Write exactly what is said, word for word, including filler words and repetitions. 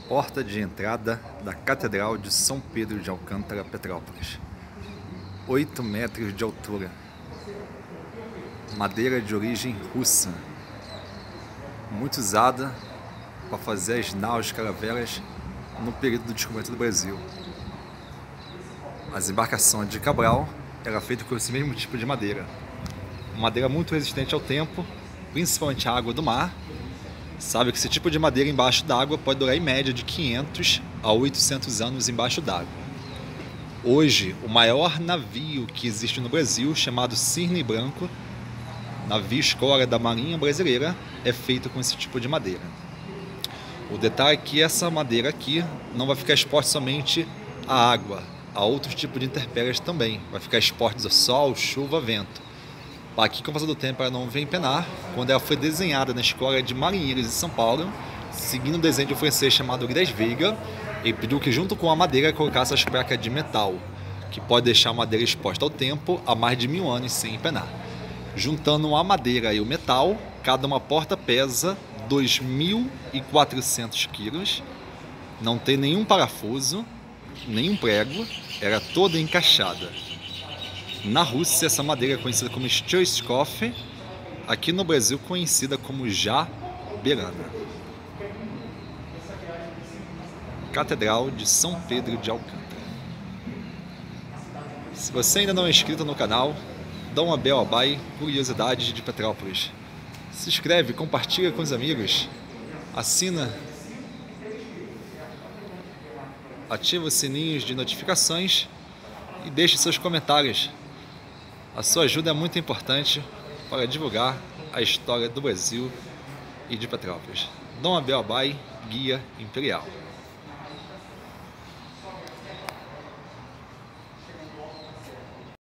Porta de entrada da Catedral de São Pedro de Alcântara, Petrópolis. oito metros de altura. Madeira de origem russa. Muito usada para fazer as naus caravelas no período do descobrimento do Brasil. As embarcações de Cabral eram feitas com esse mesmo tipo de madeira. Madeira muito resistente ao tempo, principalmente à água do mar. Sabe que esse tipo de madeira embaixo d'água pode durar em média de quinhentos a oitocentos anos embaixo d'água. Hoje, o maior navio que existe no Brasil, chamado Cisne Branco, navio escora da Marinha Brasileira, é feito com esse tipo de madeira. O detalhe é que essa madeira aqui não vai ficar exposta somente à água, a outros tipos de intempéries também. Vai ficar exposta ao sol, chuva, vento. Aqui, com o passar do tempo, ela não vem penar. Quando ela foi desenhada na Escola de Marinheiros de São Paulo, seguindo o desenho de um francês chamado Gilles Veiga, ele pediu que junto com a madeira colocasse as placas de metal, que pode deixar a madeira exposta ao tempo há mais de mil anos sem empenar. Juntando a madeira e o metal, cada uma porta pesa dois mil e quatrocentos quilos, não tem nenhum parafuso, nenhum prego, era toda encaixada. Na Rússia, essa madeira é conhecida como Streichkopf, aqui no Brasil conhecida como Jaberana. Catedral de São Pedro de Alcântara. Se você ainda não é inscrito no canal, dá uma bell abai, curiosidades de Petrópolis. Se inscreve, compartilha com os amigos, assina, ativa os sininhos de notificações e deixe seus comentários. A sua ajuda é muito importante para divulgar a história do Brasil e de Petrópolis. Dom Abel Abai, Guia Imperial.